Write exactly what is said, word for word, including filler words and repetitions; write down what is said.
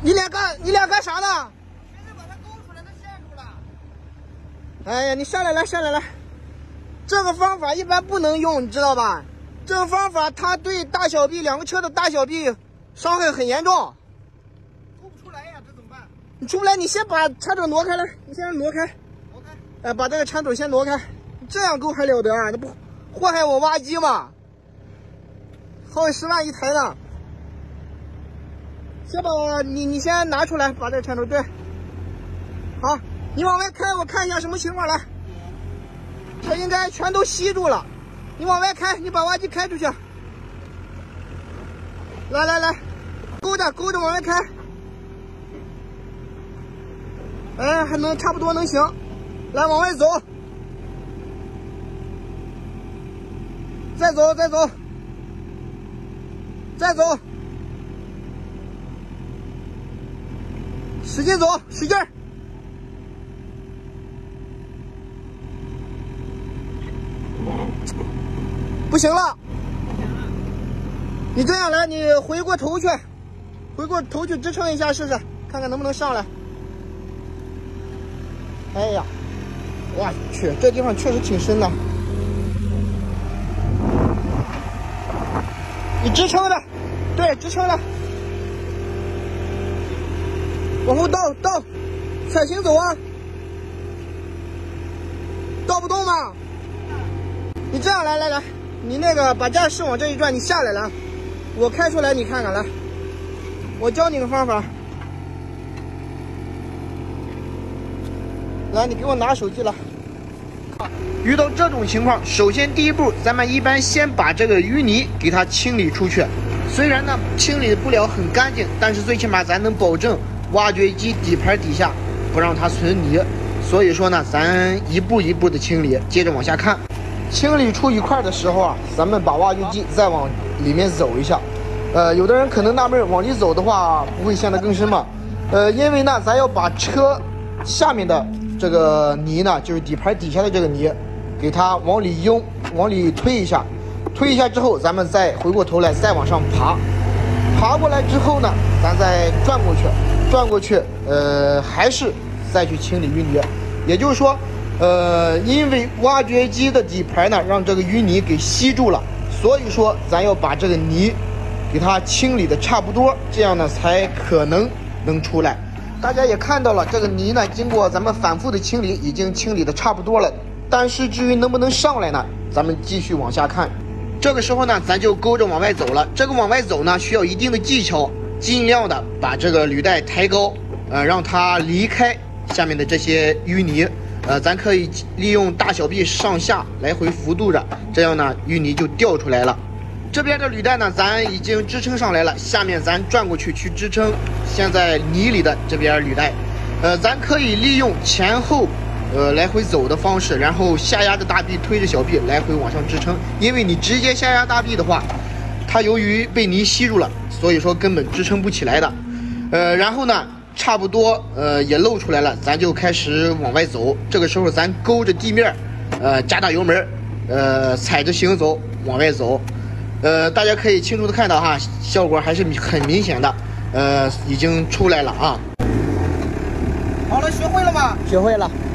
你俩干你俩干啥呢？ 现在把它勾出来，它陷住了。 哎呀，你上来来上来来，这个方法一般不能用，你知道吧？这个方法它对大小臂两个车的大小臂伤害很严重。 勾不出来呀，这怎么办？ 你出不来，你先把铲斗挪开来，你先挪开。 挪开。 哎，把这个铲斗先挪开，这样勾还了得啊？那不祸害我挖机吗？好几十万一台呢。先把你你先拿出来，把这个铲斗对。好，你往外开，我看一下什么情况来。它应该全都吸住了。你往外开，你把挖机开出去。来来来，勾着勾着往外开。哎，还能差不多能行。来，往外走。再走，再走，再走。使劲走，使劲儿。不行了，你这样来，你回过头去，回过头去支撑一下试试，看看能不能上来。哎呀，我去，这地方确实挺深的。你支撑着，对，支撑着，往后倒倒，踩行走啊，倒不动吗？你这样来来来。你那个把驾驶往这一转，你下来来，我开出来，你看看来，我教你个方法。来，你给我拿手机来。遇到这种情况，首先第一步，咱们一般先把这个淤泥给它清理出去。虽然呢清理不了很干净，但是最起码咱能保证挖掘机底盘底下不让它存泥。所以说呢，咱一步一步的清理，接着往下看。清理出一块的时候啊，咱们把挖掘机再往里面走一下。呃，有的人可能纳闷，往里走的话不会陷得更深吗？呃，因为呢，咱要把车下面的这个泥呢，就是底盘底下的这个泥，给它往里拥，往里推一下。推一下之后，咱们再回过头来再往上爬。爬过来之后呢，咱再转过去，转过去，呃，还是再去清理淤泥。也就是说。呃，因为挖掘机的底盘呢，让这个淤泥给吸住了，所以说咱要把这个泥给它清理的差不多，这样呢才可能能出来。大家也看到了，这个泥呢，经过咱们反复的清理，已经清理的差不多了。但是至于能不能上来呢，咱们继续往下看。这个时候呢，咱就勾着往外走了。这个往外走呢，需要一定的技巧，尽量的把这个履带抬高，呃，让它离开下面的这些淤泥。呃，咱可以利用大小臂上下来回幅度着，这样呢淤泥就掉出来了。这边的履带呢，咱已经支撑上来了，下面咱转过去去支撑现在泥里的这边履带。呃，咱可以利用前后呃来回走的方式，然后下压着大臂推着小臂来回往上支撑。因为你直接下压大臂的话，它由于被泥吸住了，所以说根本支撑不起来的。呃，然后呢。差不多，呃，也露出来了，咱就开始往外走。这个时候，咱勾着地面，呃，加大油门，呃，踩着行走往外走。呃，大家可以清楚的看到哈，效果还是很明显的，呃，已经出来了啊。 好了，学会了吗？ 学会了。